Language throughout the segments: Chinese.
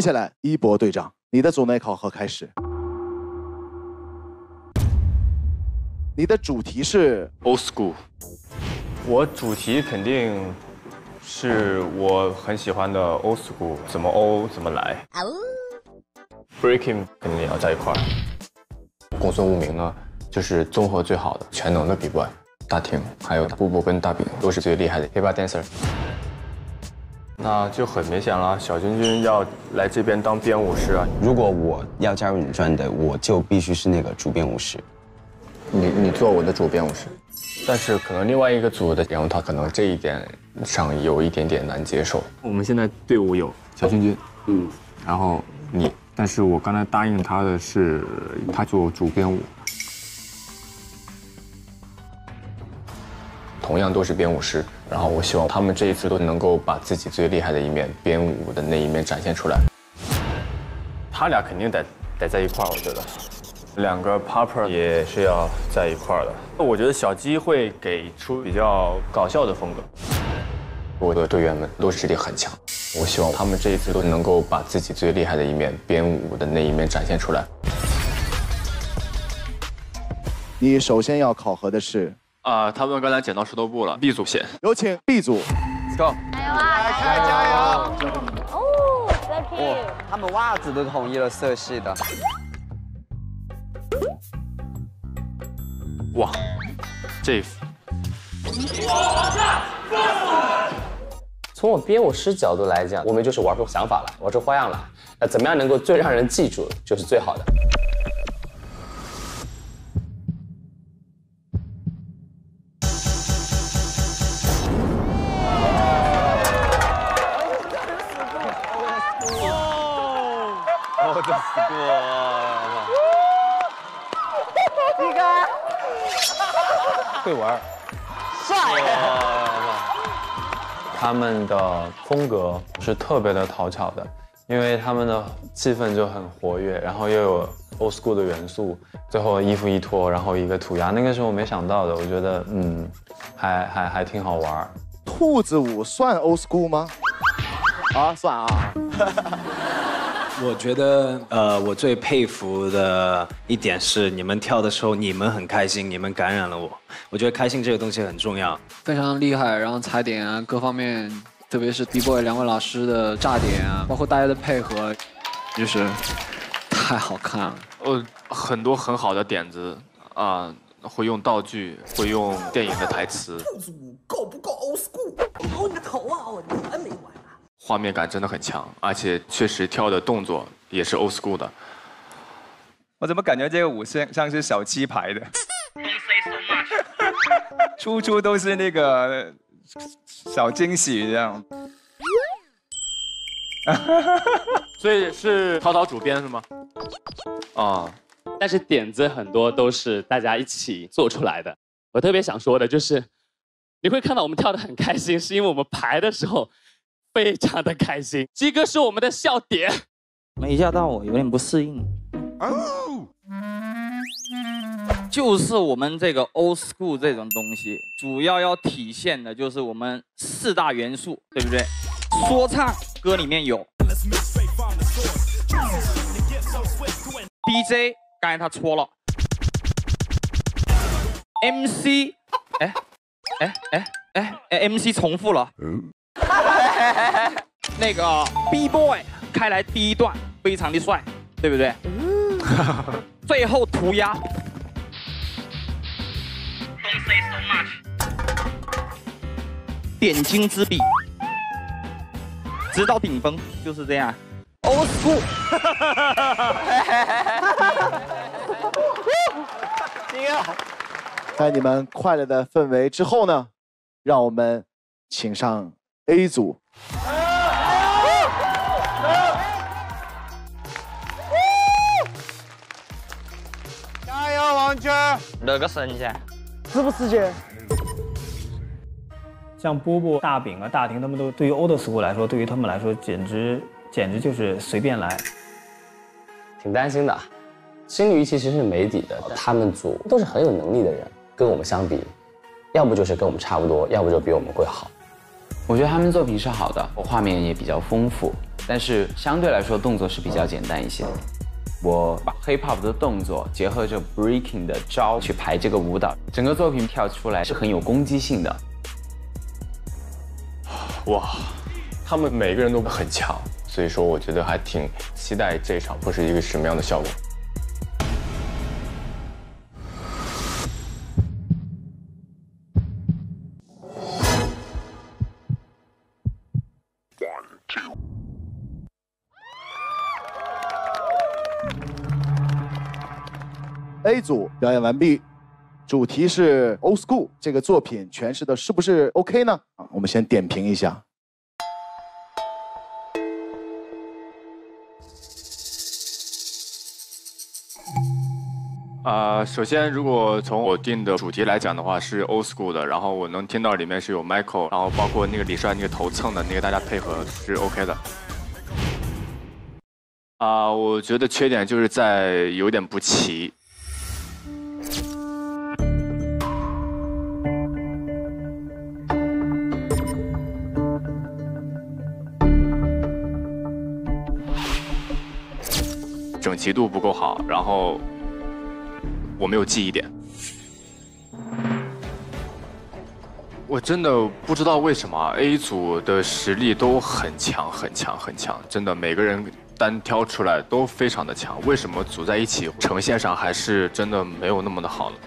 接下来，一博队长，你的组内考核开始。你的主题是 old school。我主题肯定是我很喜欢的 old school， 怎么 O 怎么来。breaking 肯定也要在一块儿。公孙无名呢，就是综合最好的，全能的 B-boy。大庭还有布布跟大饼都是最厉害的 hip hop dancer。那就很明显了，小君君要来这边当编舞师啊。 如果我要加入女专的，我就必须是那个主编舞师。 你做我的主编舞师，但是可能另外一个组的，然后他可能这一点上有一点点难接受。我们现在队伍有小君君，然后你，但是我刚才答应他的是，他做主编舞。同样都是编舞师，然后我希望他们这一次都能够把自己最厉害的一面，编舞的那一面展现出来。他俩肯定得在一块儿，我觉得。2个 popper 也是要在一块儿的。我觉得小鸡会给出比较搞笑的风格。我的队员们都是实力很强，我希望他们这一次都能够把自己最厉害的一面，编舞的那一面展现出来。 你首先要考核的是。 他们刚才剪刀石头布了 ，B 组先。 有请 B 组 ，Let's go！ 加油啊！ 加油！ 哦 ，Thank you。 他们袜子都统一了色系的。 哇，这。 从我编舞师角度来讲，我们就是玩出想法来，玩出花样来。那怎么样能够最让人记住，就是最好的。会玩， 帅！ 他们的风格是特别的讨巧的，因为他们的气氛就很活跃，然后又有 old school 的元素，最后衣服一脱，然后一个涂鸦，那个是我没想到的，我觉得还挺好玩。 兔子舞算 old school 吗？啊，算啊。 我觉得，我最佩服的一点是，你们跳的时候，你们很开心，你们感染了我。我觉得开心这个东西很重要， 非常厉害。然后踩点啊，各方面，特别是 B-boy 2位老师的炸点啊，包括大家的配合，就是太好看了。 很多很好的点子啊，会用道具，会用电影的台词。 兔子舞够不够 old school？ 好你的头啊！我完没完啊？ 画面感真的很强，而且确实跳的动作也是 old school 的。 我怎么感觉这个舞像是小鸡排的？处都是那个小惊喜这样。 所以是涛涛主编是吗？ 但是点子很多都是大家一起做出来的。我特别想说的就是，你会看到我们跳得很开心，是因为我们排的时候非常的开心。鸡哥是我们的笑点。 没吓到我，有点不适应。就是我们这个 old school 这种东西，主要体现的就是我们4大元素，对不对？说唱歌里面有 DJ， 刚才他戳了 MC， MC 重复了。那个 B-boy 开来第一段非常的帅，对不对？最后涂鸦。点睛之笔，直到顶峰，就是这样。Old school。 在你们快乐的氛围之后呢，让我们请上 A 组。 加油，王娟！ 热个身先。 是不是姐？ 像波波、大饼啊、大婷，他们都对于 old school 来说，对于他们来说，简直就是随便来。 挺担心的，心里其实是没底的。他们组都是很有能力的人，跟我们相比，要不就是跟我们差不多，要不就比我们会好。 我觉得他们作品是好的，画面也比较丰富， 但是相对来说动作是比较简单一些的。我把 hip hop 的动作结合着 breaking 的招去排这个舞蹈，整个作品跳出来是很有攻击性的。 哇，他们每个人都很强，所以说我觉得还挺期待这一场会是一个什么样的效果。 A 组表演完毕，主题是 Old School， 这个作品诠释的是不是 OK 呢？我们先点评一下。 首先，如果从我定的主题来讲的话，是 Old School 的，然后我能听到里面是有 Michael， 然后包括那个李帅那个头蹭的那个，大家配合是 OK 的。我觉得缺点就是在有点不齐。整齐度不够好，然后我没有记忆点。我真的不知道为什么 A 组的实力都很强，很强，很强，真的每个人单挑出来都非常的强。为什么组在一起呈现上还是真的没有那么的好呢？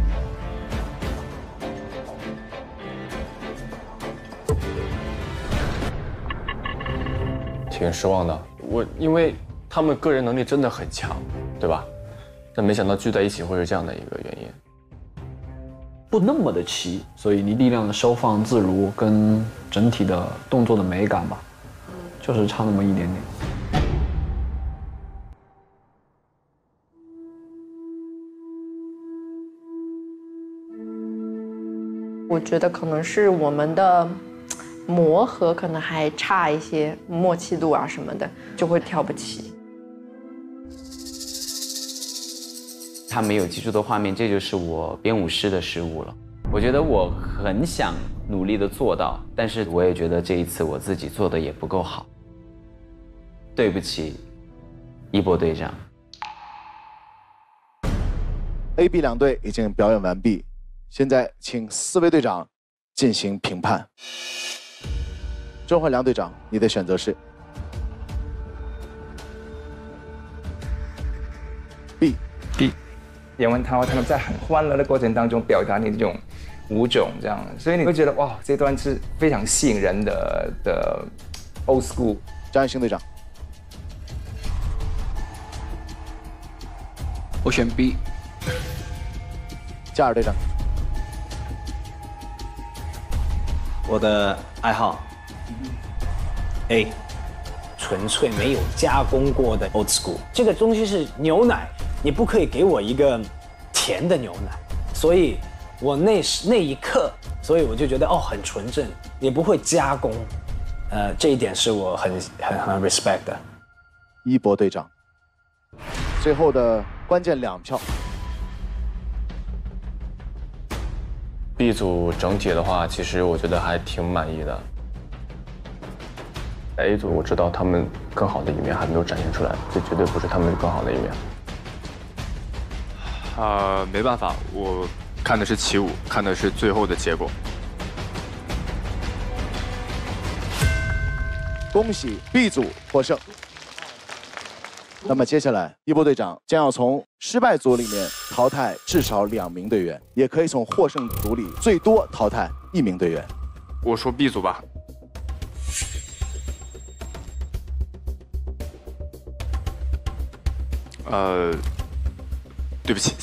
挺失望的，因为他们个人能力真的很强，对吧？但没想到聚在一起会是这样的一个原因。 不那么的齐，所以你力量的收放自如跟整体的动作的美感吧，就是差那么一点点。 我觉得可能是我们的磨合可能还差一些，默契度啊什么的就会跳不齐。 他没有记住的画面，这就是我编舞师的失误了。我觉得我很想努力的做到，但是我也觉得这一次我自己做的也不够好。对不起，一博队长。 A、B 两队已经表演完毕，现在请4位队长进行评判。周焕良队长，你的选择是 B。 演完他们在很欢乐的过程当中表达那种舞种，这样，所以你会觉得哇，这段是非常吸引人的 old school。 张艺兴队长， 我选 B。 嘉尔队长， 我的爱好 A， 纯粹没有加工过的 old school。这个东西是牛奶，你不可以给我一个甜的牛奶，所以我那一刻，所以我就觉得哦，很纯正，也不会加工。这一点是我很 respect 的。 一博队长，最后的关键2票。 B 组整体的话，其实我觉得还挺满意的。A 组我知道他们更好的一面还没有展现出来，这绝对不是他们更好的一面。没办法，我看的是起舞，看的是最后的结果。 恭喜 B 组获胜。那么接下来，一博队长将要从失败组里面淘汰至少2名队员，也可以从获胜组里最多淘汰1名队员。 我说 B 组吧。对不起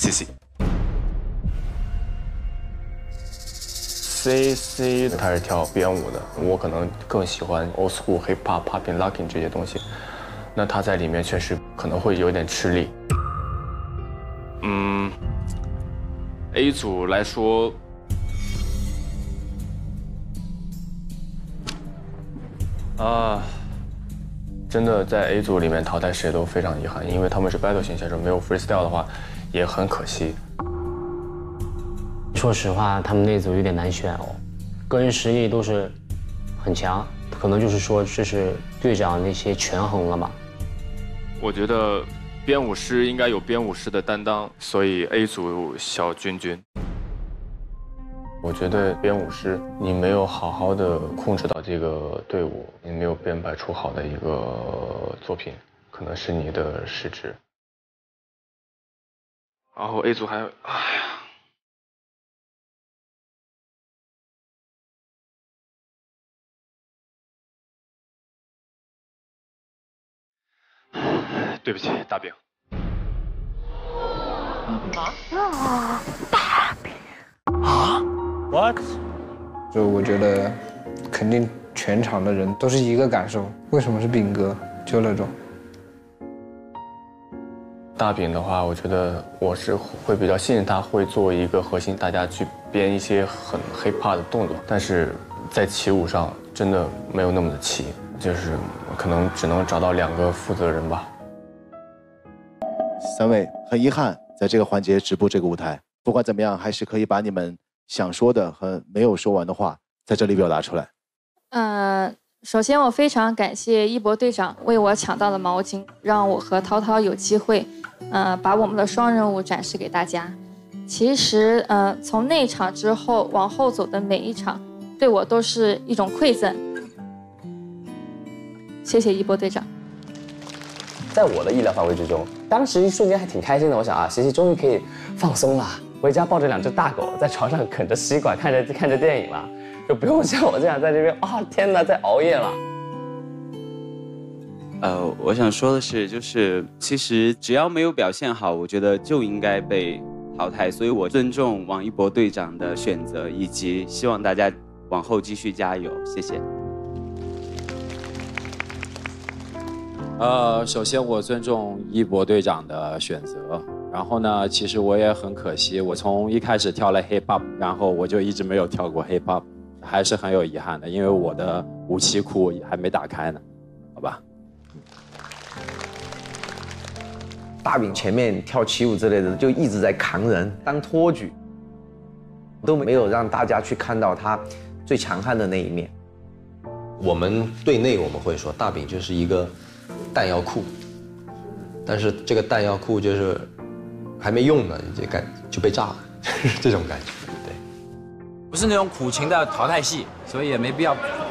CC。CC 他是跳编舞的，我可能更喜欢 old school hip hop popping locking 这些东西，那他在里面确实可能会有点吃力。A 组来说，真的在 A 组里面淘汰谁都非常遗憾，因为他们是 battle 型选手，没有 freestyle 的话也很可惜。 说实话，他们那组有点难选哦，个人实力都是很强， 可能就是说这是队长那些权衡了吧。 我觉得编舞师应该有编舞师的担当，所以 A 组小君君。我觉得编舞师你没有好好的控制到这个队伍，你没有编排出好的一个作品，可能是你的失职。然后 A 组还有，哎呀，对不起，大饼。 大饼啊 ？What？ 就我觉得，肯定全场的人都是一个感受，为什么是饼哥？就那种。 大饼的话，我觉得我是会比较信任他，会作为一个核心，大家去编一些很 hiphop 的动作，但是在起舞上真的没有那么的齐，就是可能只能找到2个负责人吧。 3位很遗憾，在这个环节止步这个舞台。不管怎么样，还是可以把你们想说的和没有说完的话在这里表达出来。 首先我非常感谢一博队长为我抢到了毛巾，让我和涛涛有机会，把我们的双人舞展示给大家。其实，从那场之后往后走的每一场，对我都是一种馈赠。谢谢一博队长。 在我的意料范围之中，当时一瞬间还挺开心的。我想啊，西西终于可以放松了，回家抱着2只大狗，在床上啃着吸管，看着电影了。就不用像我这样在这边啊，天哪，在熬夜了。 我想说的是，就是其实只要没有表现好，我觉得就应该被淘汰。所以我尊重王一博队长的选择，以及希望大家往后继续加油。谢谢。 首先我尊重一博队长的选择。然后呢，其实我也很可惜，我从一开始跳了 hip hop， 然后我就一直没有跳过 hip hop。还是很有遗憾的，因为我的武器库还没打开呢，好吧。 大饼前面跳起舞之类的，就一直在扛人当托举，都没有让大家去看到他最强悍的那一面。 我们队内我们会说，大饼就是一个弹药库，但是这个弹药库就是还没用呢，就被炸了，这种感觉。 不是那种苦情的淘汰戏，所以也没必要